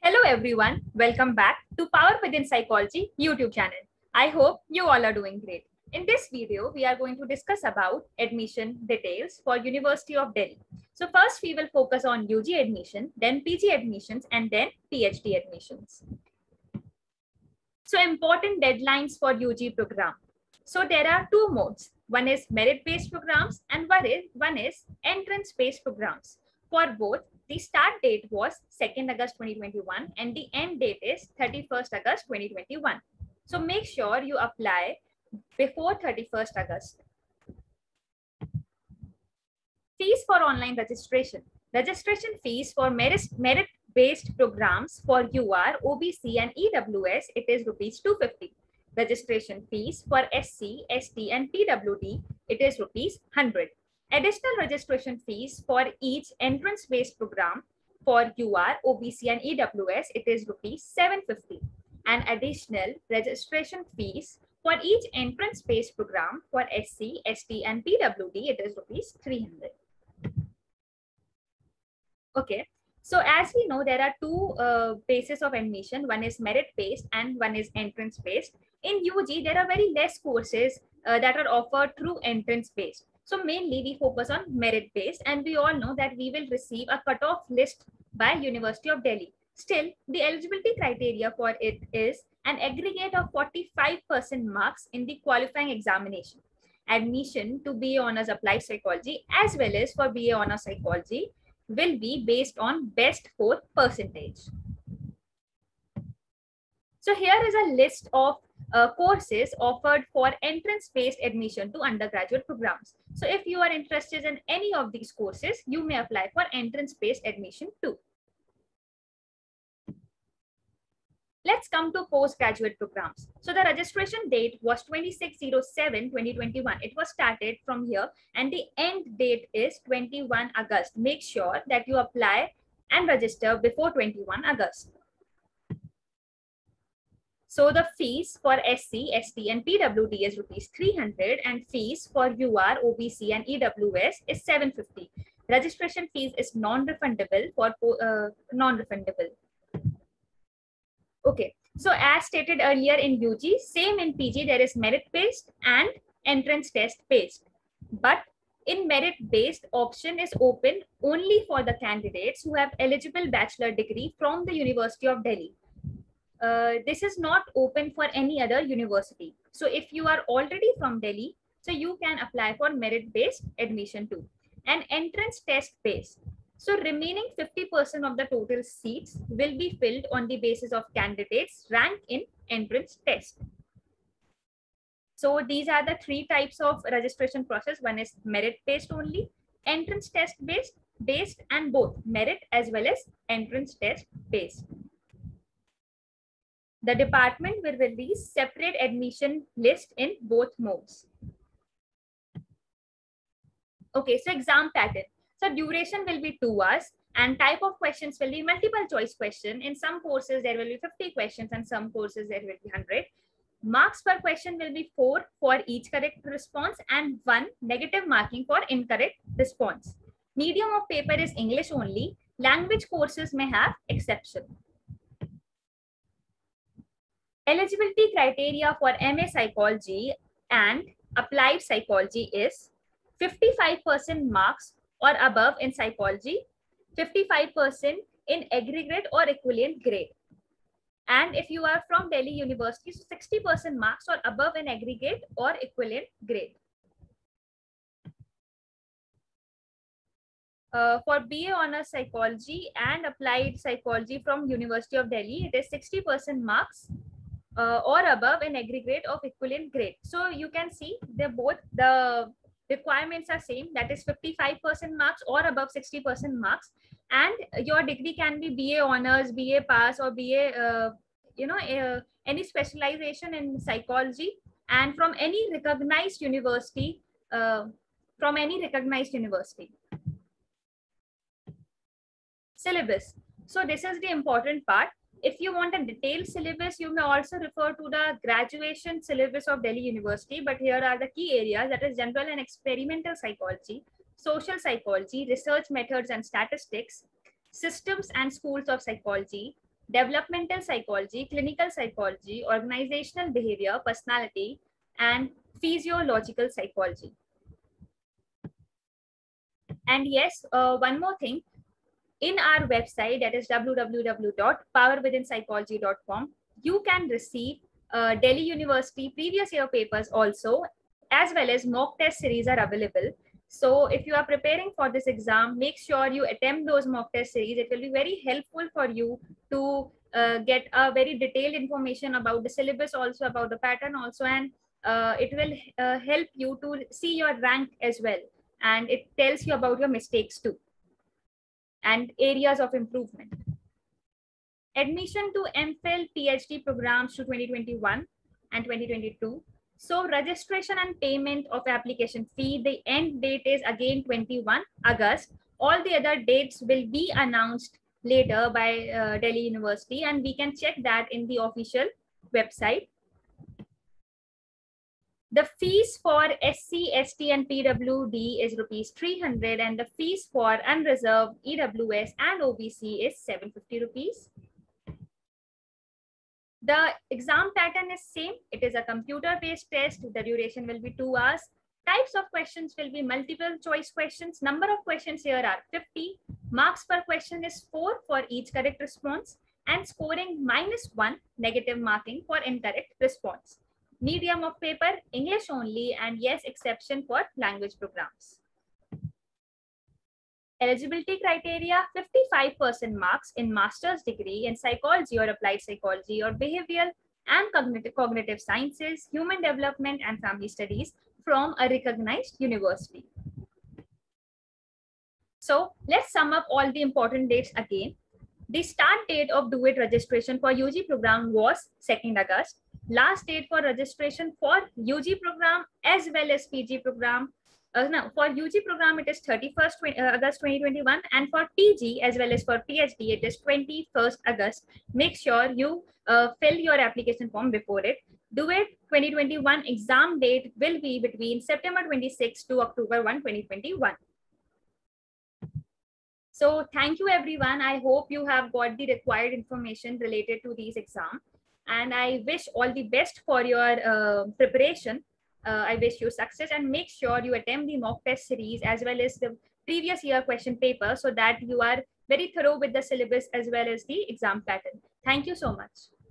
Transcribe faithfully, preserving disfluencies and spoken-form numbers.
Hello everyone, welcome back to Power Within Psychology YouTube channel. I hope you all are doing great. In this video, we are going to discuss about admission details for University of Delhi. So first we will focus on U G admission, then P G admissions and then PhD admissions. So important deadlines for U G program. So there are two modes. One is merit-based programs and one is, one is entrance-based programs. For both, the start date was second August twenty twenty-one and the end date is thirty-first August twenty twenty-one. So make sure you apply before thirty-first August. Fees for online registration. Registration fees for merit-based programs for U R, O B C and E W S, it is rupees two hundred fifty. Registration fees for S C, S T and P W D, it is rupees one hundred. Additional registration fees for each entrance-based program for U R, O B C and E W S, it is rupees seven hundred fifty. And additional registration fees for each entrance-based program for S C, S T and P W D, it is rupees three hundred. Okay. So as we know, there are two uh, bases of admission. One is merit-based and one is entrance-based. In U G, there are very less courses uh, that are offered through entrance-based. So mainly we focus on merit-based, and we all know that we will receive a cutoff list by University of Delhi. Still, the eligibility criteria for it is an aggregate of forty-five percent marks in the qualifying examination. Admission to B A Honours Applied Psychology as well as for B A Honours Psychology will be based on best fourth percentage. So here is a list of uh, courses offered for entrance-based admission to undergraduate programs. So if you are interested in any of these courses, you may apply for entrance-based admission too. Let's come to postgraduate programs. So the registration date was twenty-six oh seven twenty twenty-one. It was started from here and the end date is twenty-first August. Make sure that you apply and register before twenty-first August. So the fees for S C, S T and P W D is rupees three hundred and fees for U R, O B C and E W S is seven hundred fifty. Registration fees is non-refundable for uh, non-refundable. Okay, so as stated earlier in U G, same in P G, there is merit-based and entrance test-based. But in merit-based, option is open only for the candidates who have eligible bachelor degree from the University of Delhi. Uh, this is not open for any other university. So if you are already from Delhi, so you can apply for merit-based admission too. And entrance test-based. So remaining fifty percent of the total seats will be filled on the basis of candidates ranked in entrance test. So these are the three types of registration process. One is merit-based only, entrance test-based, based and both merit as well as entrance test-based. The department will release separate admission list in both modes. Okay, so exam pattern. So duration will be two hours and type of questions will be multiple choice question. In some courses, there will be fifty questions and some courses there will be one hundred. Marks per question will be four for each correct response and one negative marking for incorrect response. Medium of paper is English only. Language courses may have exception. Eligibility criteria for M A Psychology and Applied Psychology is fifty-five percent marks or above in psychology, fifty-five percent in aggregate or equivalent grade. And if you are from Delhi University, so sixty percent marks or above in aggregate or equivalent grade. Uh, for B A Honours Psychology and Applied Psychology from University of Delhi, it is sixty percent marks uh, or above in aggregate of equivalent grade. So you can see they both the requirements are same, that is fifty-five percent marks or above sixty percent marks, and your degree can be B A Honours, B A Pass or B A uh, you know uh, any specialization in psychology and from any recognized university uh, from any recognized university. Syllabus. So this is the important part. If you want a detailed syllabus, you may also refer to the graduation syllabus of Delhi University. But here are the key areas, that is general and experimental psychology, social psychology, research methods and statistics, systems and schools of psychology, developmental psychology, clinical psychology, organizational behavior, personality, and physiological psychology. And yes, uh, one more thing. In our website, that is w w w dot power within psychology dot com, you can receive uh, Delhi University previous year papers also, as well as mock test series are available. So if you are preparing for this exam, make sure you attempt those mock test series. It will be very helpful for you to uh, get a very detailed information about the syllabus, also about the pattern also, and uh, it will uh, help you to see your rank as well. And it tells you about your mistakes too and areas of improvement. Admission to MPhil PhD programs to twenty twenty-one and twenty twenty-two. So registration and payment of application fee, the end date is again twenty-first August. All the other dates will be announced later by uh, Delhi University, and we can check that in the official website. The fees for S C, S T and P W D is rupees three hundred, and the fees for unreserved E W S and O B C is seven hundred fifty rupees. The exam pattern is same. It is a computer-based test. The duration will be two hours. Types of questions will be multiple choice questions. Number of questions here are fifty. Marks per question is four for each correct response, and scoring minus one, negative marking for incorrect response. Medium of paper, English only, and yes, exception for language programs. Eligibility criteria, fifty-five percent marks in master's degree in psychology or applied psychology or behavioral and cognitive, cognitive sciences, human development and family studies from a recognized university. So let's sum up all the important dates again. The start date of Do It registration for U G program was second August. Last date for registration for U G program as well as P G program. Uh, no, for U G program, it is thirty-first August twenty twenty-one, and for P G as well as for PhD, it is twenty-first August. Make sure you uh, fill your application form before it. Do It twenty twenty-one exam date will be between September twenty-sixth to October first, twenty twenty-one. So thank you, everyone. I hope you have got the required information related to these exams. And I wish all the best for your uh, preparation. Uh, I wish you success, and make sure you attempt the mock test series as well as the previous year question paper so that you are very thorough with the syllabus as well as the exam pattern. Thank you so much.